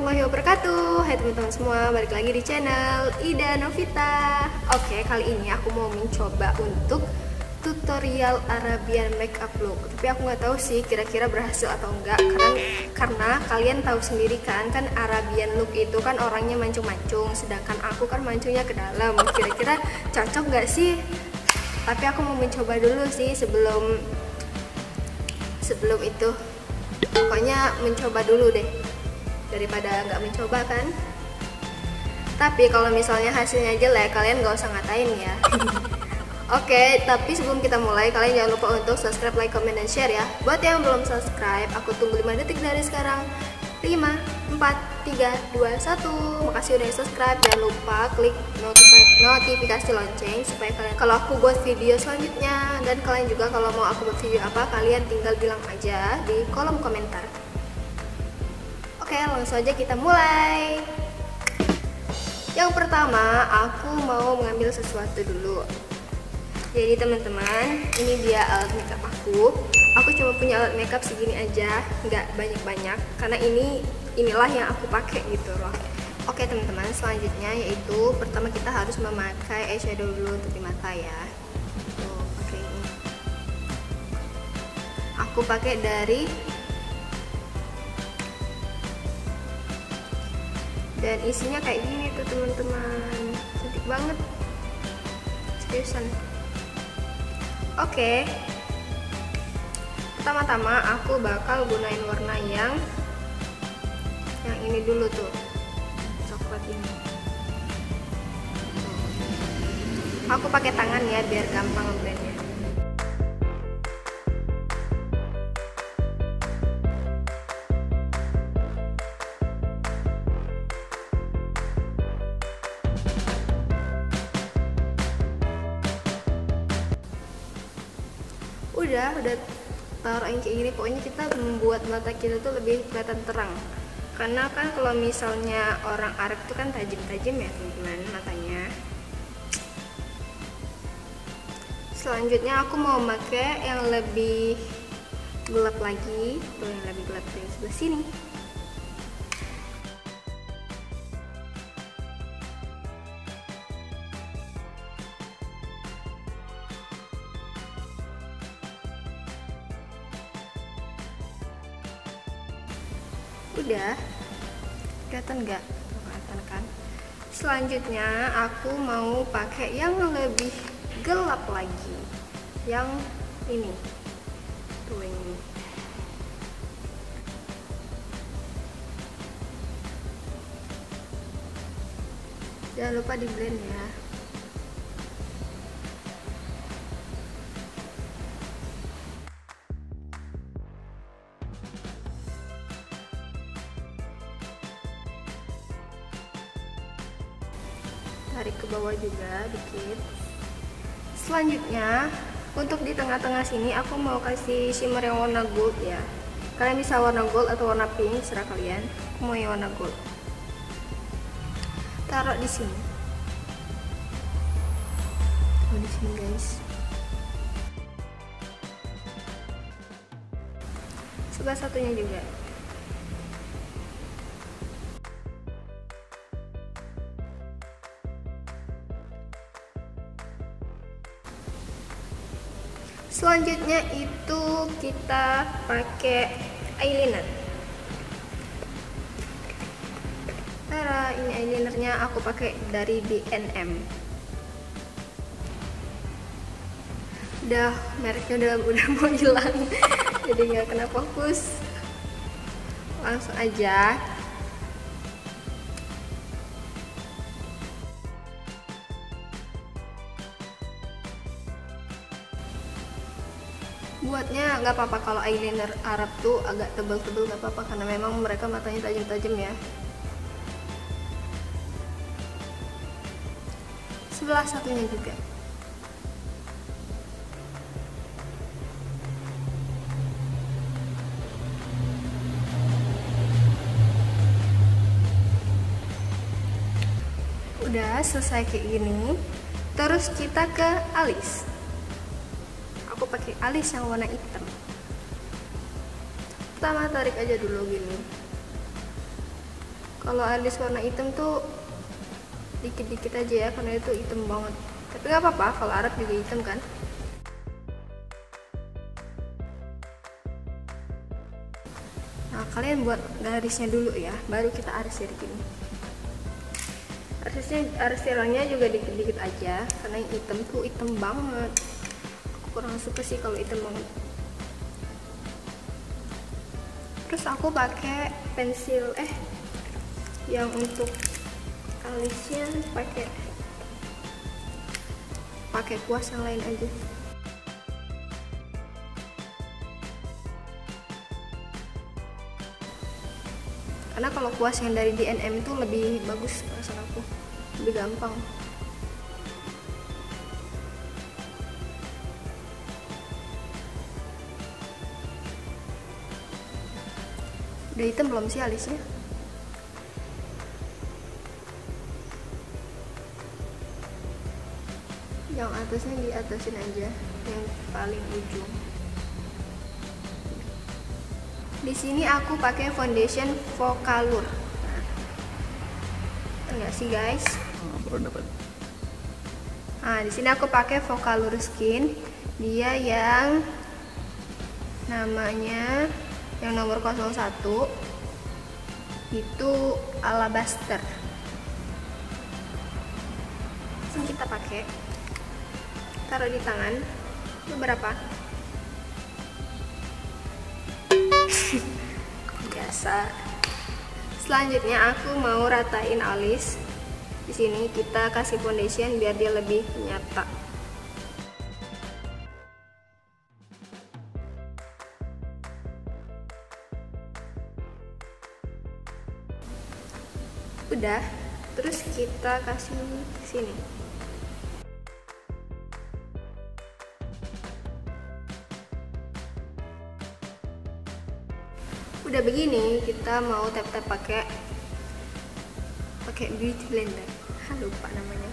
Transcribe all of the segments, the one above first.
warahmatullahi wabarakatuh. Hai teman-teman semua, balik lagi di channel Ida Novita. Oke, kali ini aku mau mencoba untuk tutorial Arabian makeup look. Tapi aku nggak tahu sih kira-kira berhasil atau enggak, karena kalian tahu sendiri kan Arabian look itu kan orangnya mancung-mancung, sedangkan aku kan mancungnya ke dalam. Kira-kira cocok nggak sih? Tapi aku mau mencoba dulu sih sebelum itu. Pokoknya mencoba dulu deh, daripada nggak mencoba kan. Tapi kalau misalnya hasilnya jelek, kalian nggak usah ngatain ya. Oke, tapi sebelum kita mulai, kalian jangan lupa untuk subscribe, like, comment, dan share ya. Buat yang belum subscribe, aku tunggu 5 detik dari sekarang. 5, 4, 3, 2, 1. Makasih udah subscribe. Jangan lupa klik notifikasi lonceng supaya kalian kalau aku buat video selanjutnya. Dan kalian juga kalau mau aku buat video apa, kalian tinggal bilang aja di kolom komentar. Oke, langsung aja kita mulai. Yang pertama, aku mau mengambil sesuatu dulu. Jadi teman-teman, ini dia alat makeup aku. Aku cuma punya alat makeup segini aja, nggak banyak-banyak, karena inilah yang aku pakai gitu loh. Oke teman-teman, selanjutnya yaitu pertama kita harus memakai eyeshadow dulu untuk di mata ya. Tuh, pakai ini. Aku pakai dan isinya kayak gini tuh teman-teman, cantik banget, seriusan. Oke, pertama-tama aku bakal gunain warna yang ini dulu tuh, coklat ini. Aku pakai tangan ya biar gampang blendnya. Udah taruh yang kayak gini. Pokoknya kita membuat mata kita tuh lebih kelihatan terang, karena kan kalau misalnya orang Arab tuh kan tajam-tajam ya teman-teman matanya. Selanjutnya aku mau pakai yang lebih gelap lagi, tuh yang lebih gelap dari sebelah sini. Udah kelihatan nggak? Kelihatan kan? Selanjutnya aku mau pakai yang lebih gelap lagi, yang ini tuh, ini. Jangan lupa di blend ya. Tarik ke bawah juga dikit. Selanjutnya untuk di tengah-tengah sini aku mau kasih shimmer yang warna gold ya. Kalian bisa warna gold atau warna pink, serah kalian. Aku mau yang warna gold. Taruh di sini. Oh, di sini guys. Sebelah satunya juga. Selanjutnya itu kita pakai eyeliner. Tara, ini eyelinernya aku pakai dari B&M. Udah mereknya udah mau hilang, jadi nggak kena fokus. Langsung aja. Buatnya nggak apa-apa kalau eyeliner Arab tuh agak tebel-tebel, nggak apa-apa, karena memang mereka matanya tajam-tajam ya. Sebelah satunya juga. Udah selesai kayak gini, terus kita ke alis. Aku pakai alis yang warna hitam. Pertama tarik aja dulu gini. Kalau alis warna hitam tuh dikit-dikit aja ya, karena itu hitam banget. Tapi nggak apa-apa, kalau Arab juga hitam kan. Nah, kalian buat garisnya dulu ya, baru kita aris dari sini. Aris tiralnya juga dikit-dikit aja, karena yang hitam tuh hitam banget. Aku kurang suka sih kalau hitam banget. Terus aku pakai pensil yang untuk alisnya pakai kuas yang lain aja. Karena kalau kuas yang dari DNM itu lebih bagus perasaan aku, lebih gampang. Udah hitam belum sih alisnya? Yang atasnya diatasin aja, yang paling ujung. Di sini aku pakai foundation Vocalour. Enggak sih guys? Baru dapat. Nah, di sini aku pakai Vocalour Skin. Dia yang namanya yang nomor 01 itu Alabaster. Langsung kita pakai, taruh di tangan beberapa. Biasa. Selanjutnya aku mau ratain alis. Di sini kita kasih foundation biar dia lebih nyata. Udah, terus kita kasih sini. Udah begini, kita mau tap-tap pakai beauty blender. Lupa namanya.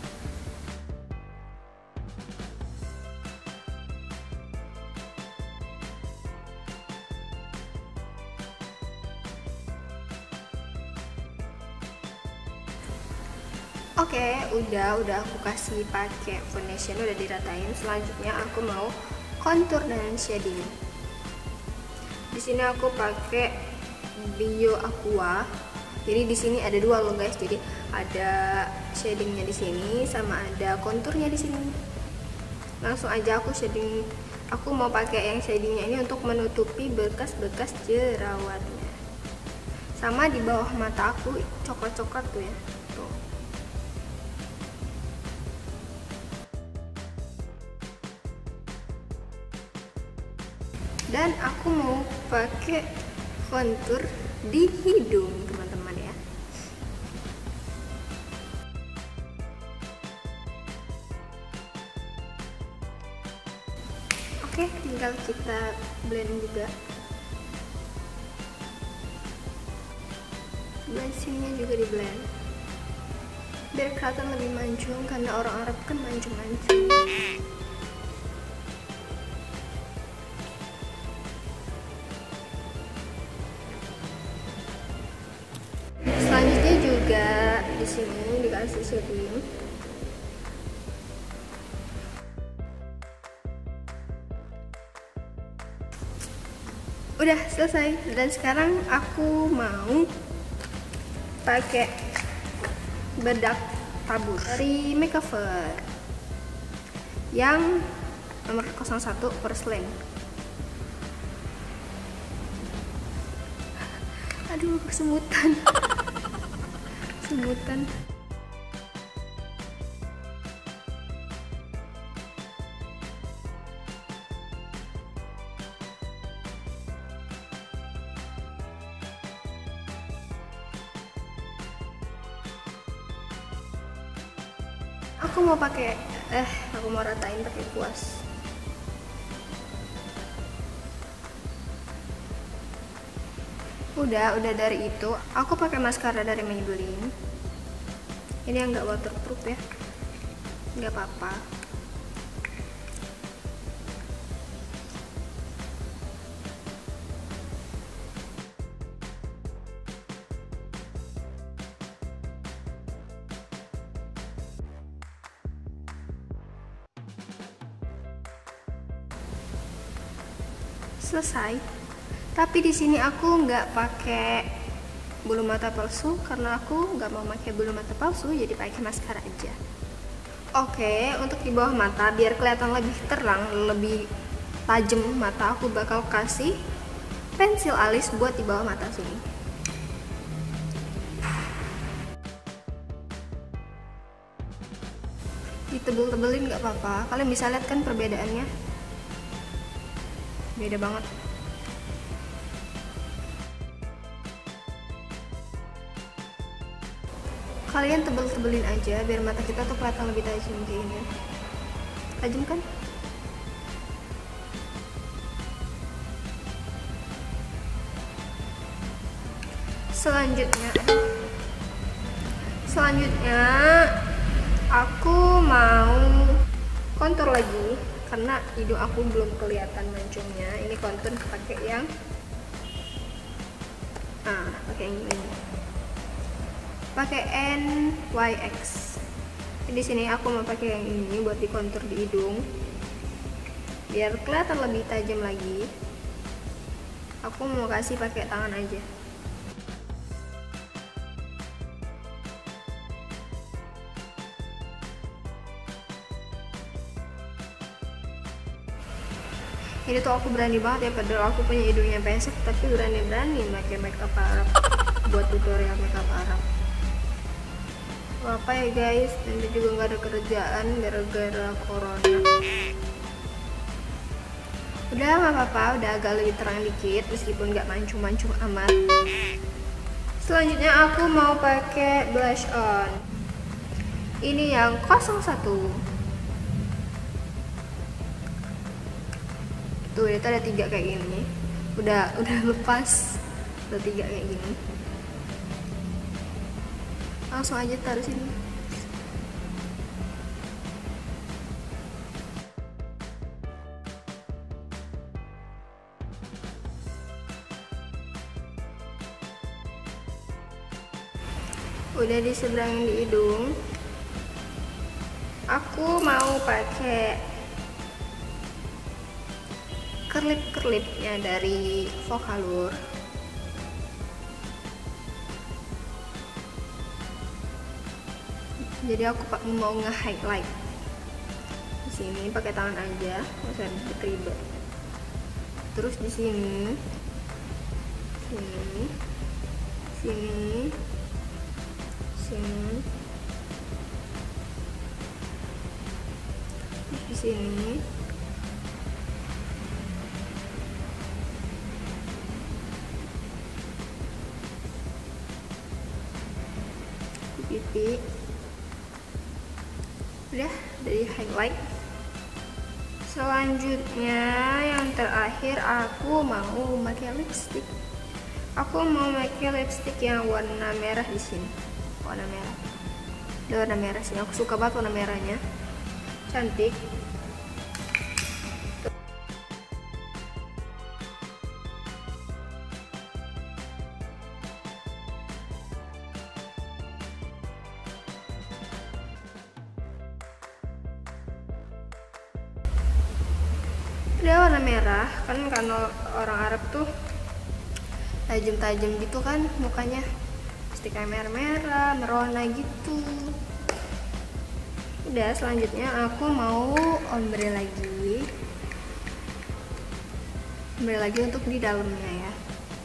Oke, udah aku kasih pakai foundation, udah diratain. Selanjutnya aku mau contour dan shading. Di sini aku pakai Bio Aqua. Jadi di sini ada dua loh guys. Jadi ada shadingnya di sini sama ada konturnya di sini. Langsung aja aku shading. Aku mau pakai yang shadingnya ini untuk menutupi bekas-bekas jerawatnya. Sama di bawah mata aku coklat-coklat tuh ya. Tuh. Dan aku mau pakai kontur di hidung teman-teman ya. Oke, tinggal kita blend juga. Blushingnya juga di blend biar kelihatan lebih mancung, karena orang Arab kan mancung-mancung. Selanjutnya juga di sini dikasih shading. Udah selesai, dan sekarang aku mau pakai bedak tabur dari Makeover yang nomor 01 Porcelain. Aduh, kesemutan. Semutan. Aku mau pakai aku mau ratain pakai kuas. Udah dari itu aku pakai maskara dari Maybelline. Ini yang enggak waterproof ya, nggak apa-apa. selesai. Tapi di sini aku nggak pakai bulu mata palsu karena aku nggak mau pakai bulu mata palsu, jadi pakai maskara aja. Oke, untuk di bawah mata biar kelihatan lebih terang, lebih tajam mata, aku bakal kasih pensil alis buat di bawah mata sini. Ditebel-tebelin nggak apa-apa, kalian bisa lihat kan perbedaannya, beda banget. Kalian tebel-tebelin aja biar mata kita tuh kelihatan lebih tajam kayak ini. Tajam kan? Selanjutnya aku mau kontur lagi karena hidung aku belum kelihatan mancungnya. Ini kontur pakai yang pakai yang ini. Pakai NYX. Di sini aku mau pakai yang ini buat dikontur di hidung biar kelihatan lebih tajam lagi. Aku mau kasih pakai tangan aja. Ini tuh aku berani banget ya, padahal aku punya hidungnya pesek tapi berani-berani pakai makeup Arab buat tutorial makeup Arab. Apa ya guys, nanti juga nggak ada kerjaan gara-gara corona. Udah nggak apa-apa, udah agak lebih terang dikit meskipun nggak mancung-mancung amat. Selanjutnya aku mau pakai blush on. Ini yang 01. Tuh itu ada 3 kayak gini. Udah lepas, udah 3 kayak gini. Langsung aja taruh sini. Udah diseberangin di hidung. Aku mau pakai kerlip-kerlipnya dari Vocaloid. Jadi aku mau nge-highlight di sini pakai tangan aja, nggak usah ribet. Terus di sini, terus di sini. Di pipi. Udah dari highlight. Selanjutnya yang terakhir aku mau pakai lipstick. Aku mau pakai lipstick yang warna merah di sini. Warna merah. Ada warna merah sih. Aku suka banget warna merahnya. Cantik. Dia warna merah kan, karena orang Arab tuh tajam-tajam gitu kan mukanya, stiker merah-merah, merona gitu. Udah, selanjutnya aku mau ombre lagi untuk di dalamnya ya.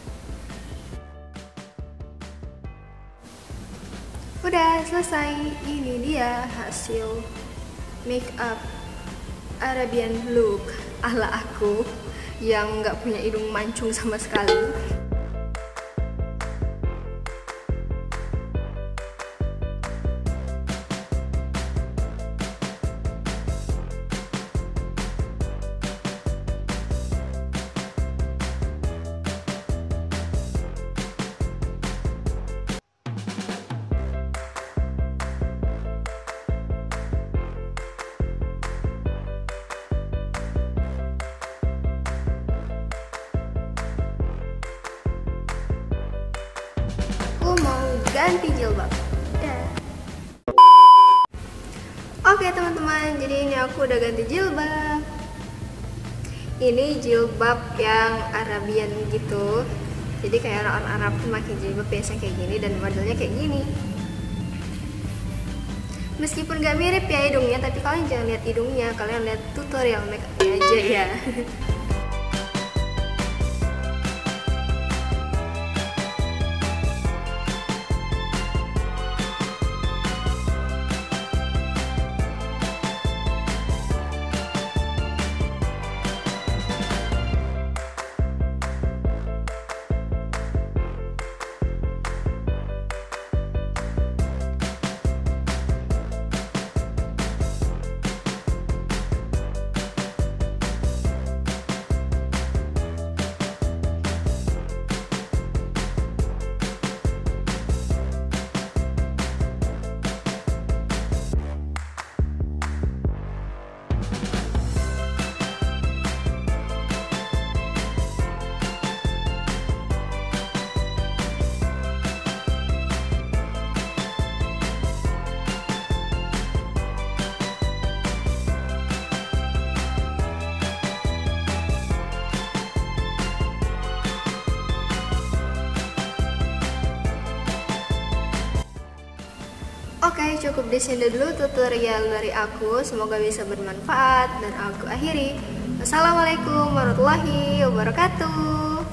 Udah selesai. Ini dia hasil make up Arabian look ala aku yang nggak punya hidung mancung sama sekali. Ganti jilbab. Oke teman-teman, jadi ini aku udah ganti jilbab. Ini jilbab yang Arabian gitu. Jadi kayak orang Arab tuh pakai jilbab biasa kayak gini dan modelnya kayak gini. Meskipun gak mirip ya hidungnya, tapi kalian jangan lihat hidungnya, kalian lihat tutorial makeupnya aja ya. Oke, cukup di sini dulu tutorial dari aku. Semoga bisa bermanfaat dan aku akhiri. Wassalamualaikum warahmatullahi wabarakatuh.